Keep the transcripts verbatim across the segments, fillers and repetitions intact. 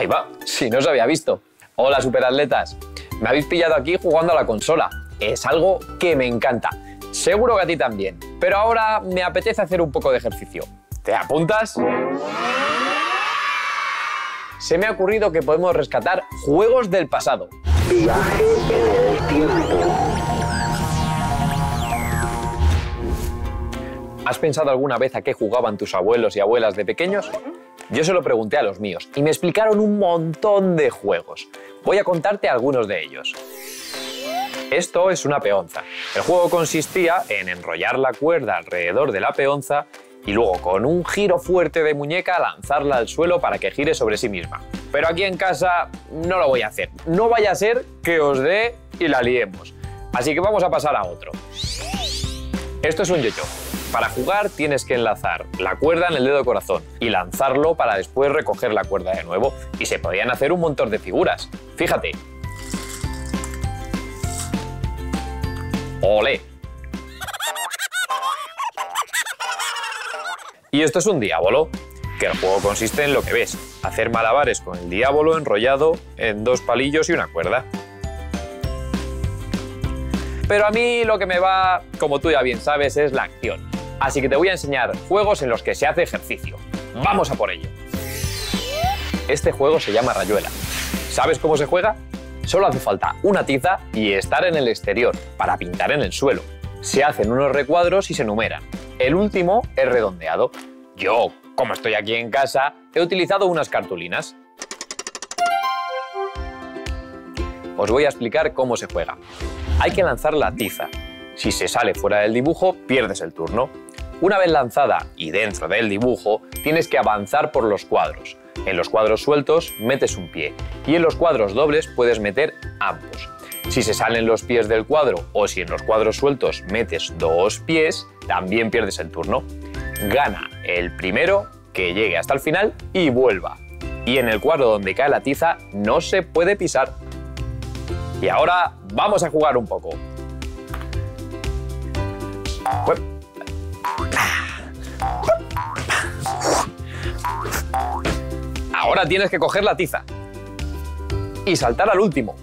Ahí va, si no os había visto. Hola, superatletas. Me habéis pillado aquí jugando a la consola. Es algo que me encanta. Seguro que a ti también. Pero ahora me apetece hacer un poco de ejercicio. ¿Te apuntas? Se me ha ocurrido que podemos rescatar juegos del pasado. Viaje en el tiempo. ¿Has pensado alguna vez a qué jugaban tus abuelos y abuelas de pequeños? Yo se lo pregunté a los míos y me explicaron un montón de juegos. Voy a contarte algunos de ellos. Esto es una peonza. El juego consistía en enrollar la cuerda alrededor de la peonza y luego con un giro fuerte de muñeca lanzarla al suelo para que gire sobre sí misma. Pero aquí en casa no lo voy a hacer. No vaya a ser que os dé y la liemos. Así que vamos a pasar a otro. Esto es un yo-yo. Para jugar tienes que enlazar la cuerda en el dedo corazón y lanzarlo para después recoger la cuerda de nuevo. Y se podían hacer un montón de figuras. Fíjate. ¡Olé! Y esto es un diabolo, que el juego consiste en lo que ves, hacer malabares con el diabolo enrollado en dos palillos y una cuerda. Pero a mí lo que me va, como tú ya bien sabes, es la acción. Así que te voy a enseñar juegos en los que se hace ejercicio. ¡Vamos a por ello! Este juego se llama Rayuela. ¿Sabes cómo se juega? Solo hace falta una tiza y estar en el exterior para pintar en el suelo. Se hacen unos recuadros y se numeran. El último es redondeado. Yo, como estoy aquí en casa, he utilizado unas cartulinas. Os voy a explicar cómo se juega. Hay que lanzar la tiza. Si se sale fuera del dibujo, pierdes el turno. Una vez lanzada y dentro del dibujo, tienes que avanzar por los cuadros. En los cuadros sueltos metes un pie y en los cuadros dobles puedes meter ambos. Si se salen los pies del cuadro o si en los cuadros sueltos metes dos pies, también pierdes el turno. Gana el primero que llegue hasta el final y vuelva. Y en el cuadro donde cae la tiza no se puede pisar. Y ahora vamos a jugar un poco. Ahora tienes que coger la tiza y saltar al último.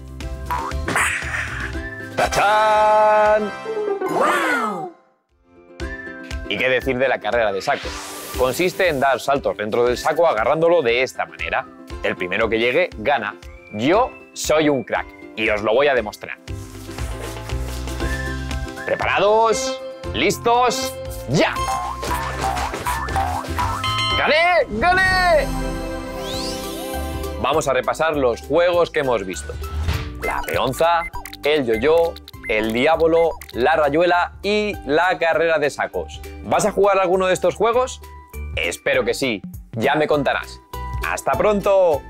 ¡Tachán! ¡Wow! ¿Y qué decir de la carrera de sacos? Consiste en dar saltos dentro del saco agarrándolo de esta manera. El primero que llegue gana. Yo soy un crack y os lo voy a demostrar. ¿Preparados? ¿Listos? ¡Ya! ¡Gané! ¡Gané! Vamos a repasar los juegos que hemos visto. La peonza, el yo-yo, el diabolo, la rayuela y la carrera de sacos. ¿Vas a jugar alguno de estos juegos? Espero que sí. Ya me contarás. ¡Hasta pronto!